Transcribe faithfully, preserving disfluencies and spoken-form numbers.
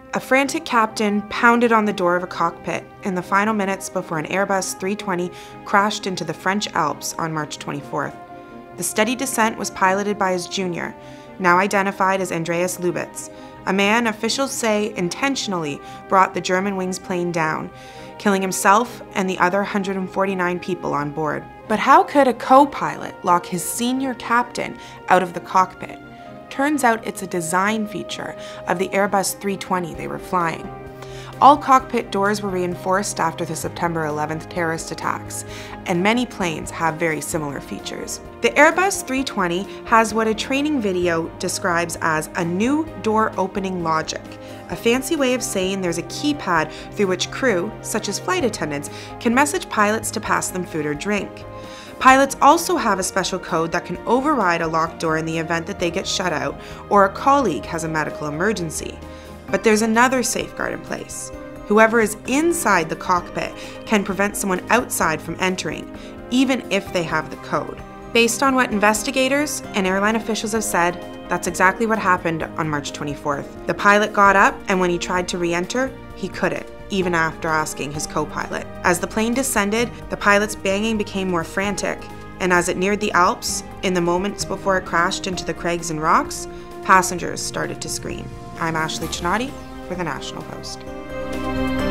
A frantic captain pounded on the door of a cockpit in the final minutes before an Airbus three twenty crashed into the French Alps on March twenty-fourth. The steady descent was piloted by his junior, now identified as Andreas Lubitz, a man officials say intentionally brought the Germanwings plane down, killing himself and the other one hundred forty-nine people on board. But how could a co-pilot lock his senior captain out of the cockpit? Turns out it's a design feature of the Airbus three twenty they were flying. All cockpit doors were reinforced after the September eleventh terrorist attacks, and many planes have very similar features. The Airbus three twenty has what a training video describes as a new door opening logic, a fancy way of saying there's a keypad through which crew, such as flight attendants, can message pilots to pass them food or drink. Pilots also have a special code that can override a locked door in the event that they get shut out or a colleague has a medical emergency. But there's another safeguard in place. Whoever is inside the cockpit can prevent someone outside from entering, even if they have the code. Based on what investigators and airline officials have said, that's exactly what happened on March twenty-fourth. The pilot got up, and when he tried to re-enter, he couldn't, even after asking his co-pilot. As the plane descended, the pilot's banging became more frantic, and as it neared the Alps, in the moments before it crashed into the crags and rocks, passengers started to scream. I'm Csanady for the National Post.